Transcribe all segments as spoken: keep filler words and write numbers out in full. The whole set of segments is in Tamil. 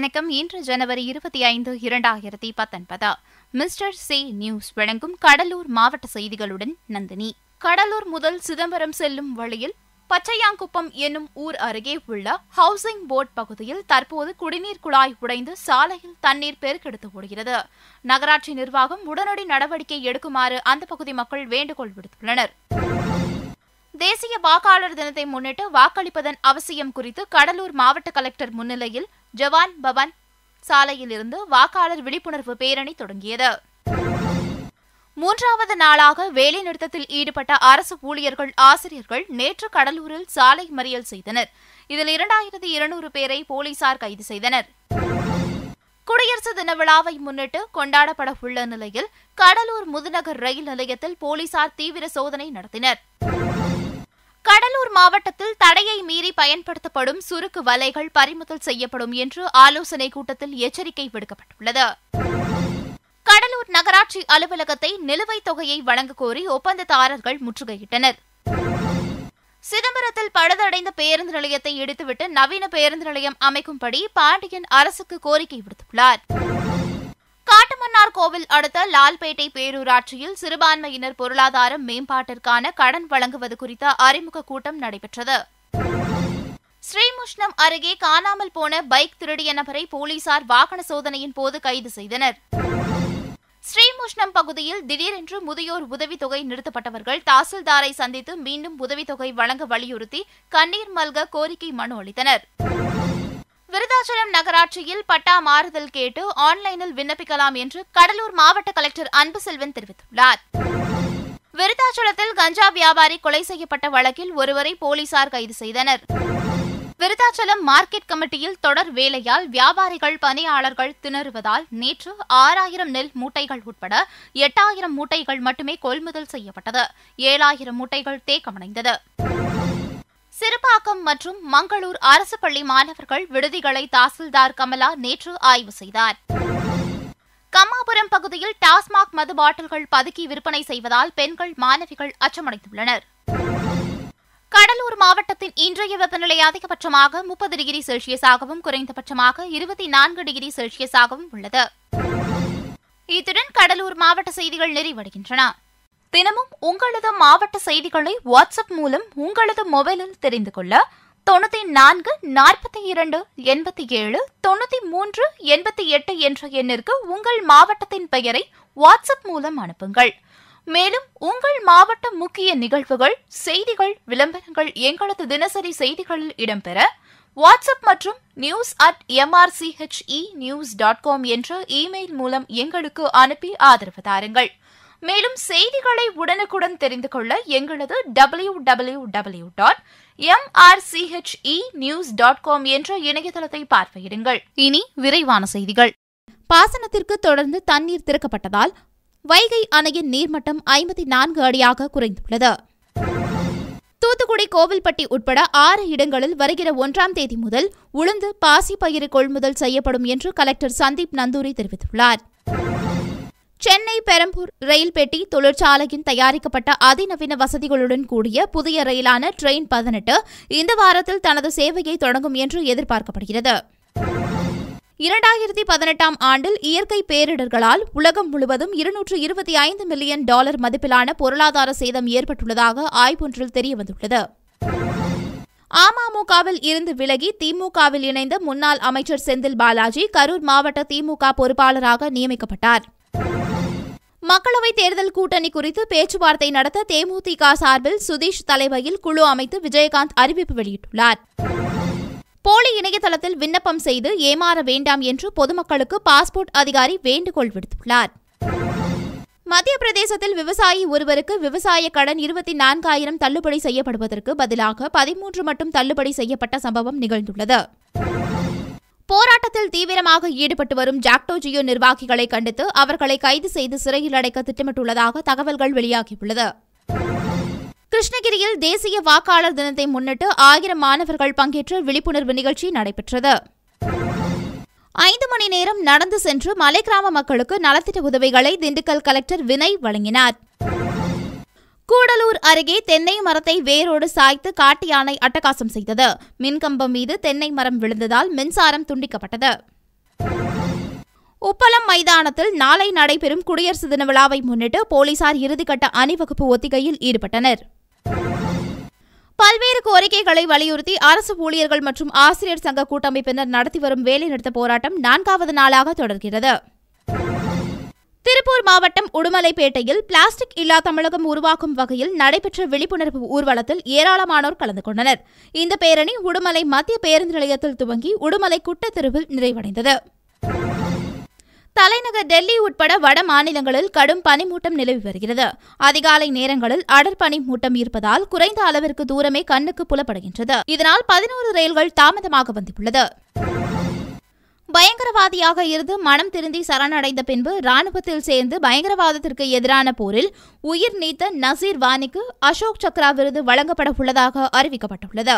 வணக்கம். இன்று ஜனவரி இருபத்தி ஐந்து இரண்டாயிரத்தி பத்தொன்பது. மிஸ்டர் சி நியூஸ் வழங்கும் கடலூர் மாவட்ட செய்திகளுடன் நந்தினி. கடலூர் முதல் சிதம்பரம் செல்லும் வழியில் பச்சையாங்குப்பம் என்னும் ஊர் அருகே உள்ள ஹவுசிங் போர்ட் பகுதியில் தற்போது குடிநீர் குழாய் உடைந்து சாலையில் தண்ணீர் பெருக்கெடுத்து ஓடுகிறது. நகராட்சி நிர்வாகம் உடனடி நடவடிக்கை எடுக்குமாறு அந்த பகுதி மக்கள் வேண்டுகோள் விடுத்துள்ளனர். தேசிய வாக்காளர் தினத்தை முன்னிட்டு வாக்களிப்பதன் அவசியம் குறித்து கடலூர் மாவட்ட கலெக்டர் முன்னிலையில் ஜவான் பவன் சாலையில் இருந்து வாக்காளர் விழிப்புணர்வு பேரணி தொடங்கியது. மூன்றாவது நாளாக வேலைநிறுத்தத்தில் ஈடுபட்ட அரசு ஊழியர்கள், ஆசிரியர்கள் நேற்று கடலூரில் சாலை மறியல் செய்தனர். இதில் இரண்டாயிரத்தி இருநூறு பேரை போலீசார் கைது செய்தனர். குடியரசு தின விழாவை முன்னிட்டு கொண்டாடப்பட உள்ள நிலையில் கடலூர் முதுநகர் ரயில் நிலையத்தில் போலீசார் தீவிர சோதனை நடத்தினர். கடலூர் மாவட்டத்தில் தடையை மீறி பயன்படுத்தப்படும் சுருக்கு வலைகள் பறிமுதல் செய்யப்படும் என்று ஆலோசனைக் கூட்டத்தில் எச்சரிக்கை விடுக்கப்பட்டுள்ளது. கடலூர் நகராட்சி அலுவலகத்தை நிலுவைத் தொகையை வழங்கக் கோரி ஒப்பந்ததாரர்கள் முற்றுகையிட்டனர். சிதம்பரத்தில் பழுதடைந்த பேருந்து நிலையத்தை இடித்துவிட்டு நவீன பேருந்து நிலையம் அமைக்கும்படி பாண்டியன் அரசுக்கு கோரிக்கை விடுத்துள்ளார். காட்டுமன்னார் கோவில் அடுத்த லால்பேட்டை பேரூராட்சியில் சிறுபான்மையினர் பொருளாதார மேம்பாட்டிற்கான கடன் வழங்குவது குறித்த அறிமுக கூட்டம் நடைபெற்றது. ஸ்ரீமுஷ்ணம் அருகே காணாமல் போன பைக் திருடிய நபரை போலீசார் வாகன சோதனையின் போது கைது செய்தனர். ஸ்ரீமுஷ்ணம் பகுதியில் திடீரென்று முதியோர் உதவித்தொகை நிறுத்தப்பட்டவர்கள் தாசில்தாரை சந்தித்து மீண்டும் உதவித்தொகை வழங்க வலியுறுத்தி கண்ணீர் மல்க கோரிக்கை மனு அளித்தனர். விருதாச்சலம் நகராட்சியில் பட்டா மாறுதல் கேட்டு ஆன்லைனில் விண்ணப்பிக்கலாம் என்று கடலூர் மாவட்ட கலெக்டர் அன்புசெல்வன் தெரிவித்துள்ளார். விருதாச்சலத்தில் கஞ்சா வியாபாரி கொலை செய்யப்பட்ட வழக்கில் ஒருவரை போலீசார் கைது செய்தனர். விருதாச்சலம் மார்க்கெட் கமிட்டியில் தொடர் வேலையால் வியாபாரிகள், பணியாளர்கள் திணறுவதால் நேற்று ஆறாயிரம் நெல் மூட்டைகள் உட்பட எட்டாயிரம் மூட்டைகள் மட்டுமே கொள்முதல் செய்யப்பட்டது. ஏழாயிரம் மூட்டைகள் தேக்கமடைந்தது. சிறுபாக்கம் மற்றும் மங்களூர் அரசு பள்ளி மாணவர்கள் விடுதிகளை தாசில்தார் கமலா நேற்று ஆய்வு செய்தார். கம்மாபுரம் பகுதியில் டாஸ்மாக் மது பாட்டில்கள் பதுக்கி விற்பனை செய்வதால் பெண்கள், மாணவிகள் அச்சமடைந்துள்ளனர். கடலூர் மாவட்டத்தின் இன்றைய வெப்பநிலை அதிகபட்சமாக முப்பது டிகிரி செல்சியஸாகவும் குறைந்தபட்சமாக இருபத்தி நான்கு டிகிரி செல்சியஸாகவும் உள்ளது. இத்துடன் கடலூர் மாவட்ட செய்திகள் நிறைவடைகின்றன. தினமும் உங்களது மாவட்ட செய்திகளை வாட்ஸ்அப் மூலம் உங்களது மொபைலில் தெரிந்து கொள்ள தொண்ணூத்தி நான்கு நாற்பத்தி இரண்டு எண்பத்தி ஏழு தொண்ணூத்தி மூன்று எண்பத்தி எட்டு என்ற எண்ணிற்கு உங்கள் மாவட்டத்தின் பெயரை வாட்ஸ்அப் மூலம் அனுப்புங்கள். மேலும் உங்கள் மாவட்ட முக்கிய நிகழ்வுகள், செய்திகள், விளம்பரங்கள் எங்களது தினசரி செய்திகளில் இடம்பெற வாட்ஸ்அப் மற்றும் news at MRCHE news dot com என்ற இமெயில் மூலம் எங்களுக்கு அனுப்பி ஆதரவு தாருங்கள். மேலும் செய்திகளை உடனுக்குடன் தெரிந்து கொள்ள எங்களது W W W dot MRCHE news dot com என்ற இணையதளத்தை பார்வையிடுங்கள். இனி விரைவான செய்திகள். பாசனத்திற்கு தொடர்ந்து தண்ணீர் திறக்கப்பட்டதால் வைகை அணையின் நீர்மட்டம் ஐம்பத்தி நான்கு அடியாக குறைந்துள்ளது. தூத்துக்குடி, கோவில்பட்டி உட்பட ஆறு இடங்களில் வருகிற ஒன்றாம் தேதி முதல் உளுந்து, பாசி பயிறு கொள்முதல் செய்யப்படும் என்று கலெக்டர் சந்தீப் நந்தூரி தெரிவித்துள்ளார். சென்னை பெரம்பூர் ரயில் பெட்டி தொழிற்சாலையின் தயாரிக்கப்பட்ட அதிநவீன வசதிகளுடன் கூடிய புதிய ரயிலான ட்ரெயின் பதினெட்டு இந்த வாரத்தில் தனது சேவையை தொடங்கும் என்று எதிர்பார்க்கப்படுகிறது. இரண்டாயிரத்தி பதினெட்டாம் ஆண்டில் இயற்கை பேரிடர்களால் உலகம் முழுவதும் இருநூற்று இருபத்தி ஐந்து மில்லியன் டாலர் மதிப்பிலான பொருளாதார சேதம் ஏற்பட்டுள்ளதாக ஆய்வொன்றில் தெரியவந்துள்ளது. அமமுகவில் இருந்து விலகி திமுகவில் இணைந்த முன்னாள் அமைச்சர் செந்தில் பாலாஜி கரூர் மாவட்ட திமுக பொறுப்பாளராக நியமிக்கப்பட்டார். மக்களவைத் தேர்தல் கூட்டணி குறித்து பேச்சுவார்த்தை நடத்த தேமுதிக சார்பில் சுதீஷ் தலைமையில் குழு அமைத்து விஜயகாந்த் அறிவிப்பு வெளியிட்டுள்ளார். போலி இணையதளத்தில் விண்ணப்பம் செய்து ஏமாற வேண்டாம் என்று பொதுமக்களுக்கு பாஸ்போர்ட் அதிகாரி வேண்டுகோள் விடுத்துள்ளார். மத்திய பிரதேசத்தில் விவசாயி ஒருவருக்கு விவசாய கடன் இருபத்தி நான்காயிரம் தள்ளுபடி செய்யப்படுவதற்கு பதிலாக பதிமூன்று மட்டும் தள்ளுபடி செய்யப்பட்ட சம்பவம் நிகழ்ந்துள்ளது. போராட்டத்தில் தீவிரமாக ஈடுபட்டு வரும் ஜாக்டோ ஜியோ நிர்வாகிகளை கண்டித்து அவர்களை கைது செய்து சிறையில் அடைக்க திட்டமிட்டுள்ளதாக தகவல்கள் வெளியாகியுள்ளது. கிருஷ்ணகிரியில் தேசிய வாக்காளர் தினத்தை முன்னிட்டு ஆயிரம் மாணவர்கள் பங்கேற்ற விழிப்புணர்வு நிகழ்ச்சி நடைபெற்றது. ஐந்து மணி நேரம் நடந்து சென்று மலை கிராம மக்களுக்கு நலத்திட்ட உதவிகளை திண்டுக்கல் கலெக்டர் வினய் வழங்கினார். கூடலூர் அருகே தென்னை மரத்தை வேரோடு சாய்த்து காட்டு யானை அட்டகாசம் செய்தது. மின்கம்பம் மீது தென்னை மரம் விழுந்ததால் மின்சாரம் துண்டிக்கப்பட்டது. உப்பளம் மைதானத்தில் நாளை நடைபெறும் குடியரசு தின விழாவை முன்னிட்டு போலீசார் இறுதிக்கட்ட அணிவகுப்பு ஒத்திகையில் ஈடுபட்டனர். பல்வேறு கோரிக்கைகளை வலியுறுத்தி அரசு ஊழியர்கள் மற்றும் ஆசிரியர் சங்க கூட்டமைப்பினர் நடத்தி வரும் வேலைநிறுத்த போராட்டம் நான்காவது நாளாக தொடர்கிறது. திருப்பூர் மாவட்டம் உடுமலைப்பேட்டையில் பிளாஸ்டிக் இல்லா தமிழகம் உருவாக்கும் வகையில் நடைபெற்ற விழிப்புணர்வு ஊர்வலத்தில் ஏராளமானோர் கலந்து கொண்டனர். இந்த பேரணி உடுமலை மத்திய பேருந்து நிலையத்தில் துவங்கி உடுமலை குட்டத்தெருவில் நிறைவடைந்தது. தலைநகர் டெல்லி உட்பட வட மாநிலங்களில் கடும் பனிமூட்டம் நிலவி வருகிறது. அதிகாலை நேரங்களில் அடர் பனிமூட்டம் இருப்பதால் குறைந்த அளவிற்கு தூரமே கண்ணுக்கு புலப்படுகின்றது. இதனால் பதினோரு ரயில்கள் தாமதமாக வந்துள்ளது. பயங்கரவாதியாக இருந்து மனம் திருந்தி சரணடைந்த பின்பு ராணுவத்தில் சேர்ந்து பயங்கரவாதத்திற்கு எதிரான போரில் உயிர் நீத்த நசீர் வானிக்கு அசோக் சக்ரா விருது வழங்கப்பட உள்ளதாக அறிவிக்கப்பட்டுள்ளது.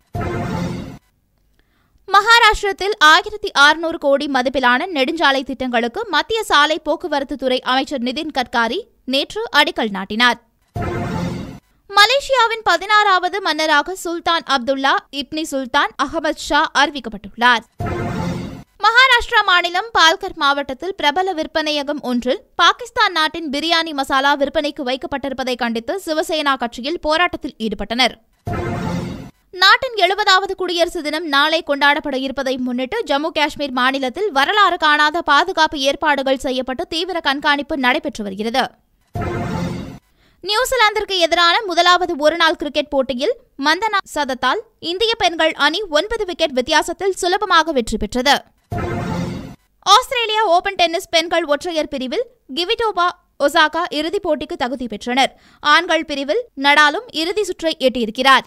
மகாராஷ்டிரத்தில் ஆயிரத்தி அறுநூறு கோடி மதிப்பிலான நெடுஞ்சாலை திட்டங்களுக்கு மத்திய சாலை போக்குவரத்து துறை அமைச்சர் நிதின் கட்காரி நேற்று அடிக்கல் நாட்டினார். மலேசியாவின் பதினாறாவது மன்னராக சுல்தான் அப்துல்லா இப்னி சுல்தான் அகமது ஷா அறிவிக்கப்பட்டுள்ளார். மகாராஷ்டிரா மாநிலம் பால்கர் மாவட்டத்தில் பிரபல விற்பனையகம் ஒன்றில் பாகிஸ்தான் நாட்டின் பிரியாணி மசாலா விற்பனைக்கு வைக்கப்பட்டிருப்பதை கண்டித்து சிவசேனா கட்சியில் போராட்டத்தில் ஈடுபட்டனர். நாட்டின் எழுபதாவது குடியரசு தினம் நாளை கொண்டாடப்பட இருப்பதை முன்னிட்டு ஜம்மு காஷ்மீர் மாநிலத்தில் வரலாறு காணாத பாதுகாப்பு ஏற்பாடுகள் செய்யப்பட்டு தீவிர கண்காணிப்பு நடைபெற்று வருகிறது. நியூசிலாந்திற்கு எதிரான முதலாவது ஒருநாள் கிரிக்கெட் போட்டியில் மந்தனா சதத்தால் இந்திய பெண்கள் அணி ஒன்பது விக்கெட் வித்தியாசத்தில் சுலபமாக வெற்றி பெற்றது. ஆஸ்திரேலியா ஓபன் டென்னிஸ் பெண்கள் ஒற்றையர் பிரிவில் கிவிட்டோபா ஒசாகா இறுதிப் போட்டிக்கு தகுதி பெற்றனர். ஆண்கள் பிரிவில் நடாலும் இறுதி சுற்றை எட்டியிருக்கிறார்.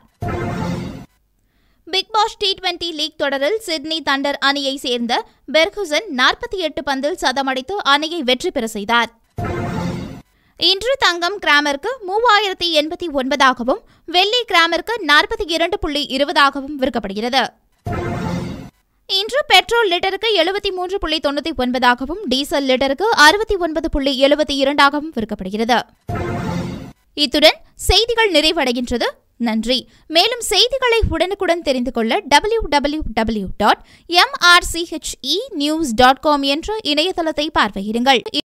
Big Bash T twenty league தொடரில் சிட்னி தண்டர் அணியை சேர்ந்த பெர்குசன் நாற்பத்தி எட்டு பந்தில் சதமடித்து அணியை வெற்றி பெற செய்தார். இன்று தங்கம் கிராமிற்கு மூவாயிரத்தி எண்பத்தி ஒன்பதாகவும் வெள்ளி கிராமிற்கு நாற்பத்தி இரண்டு புள்ளி இருபதாகவும் விற்கப்படுகிறது. இன்று பெட்ரோல் லிட்டருக்கு எழுபத்தி மூன்று புள்ளி தொண்ணூத்தி ஒன்பதாகவும் டீசல் லிட்டருக்கு அறுபத்தி ஒன்பது புள்ளி எழுபத்தி இரண்டாகவும் விற்கப்படுகிறது. இத்துடன் செய்திகள் நிறைவடைகின்றது. நன்றி. மேலும் செய்திகளை உடனுக்குடன் தெரிந்து கொள்ள W W W dot M R C H E news dot com என்ற இணையதளத்தை பார்வையிடுங்கள்.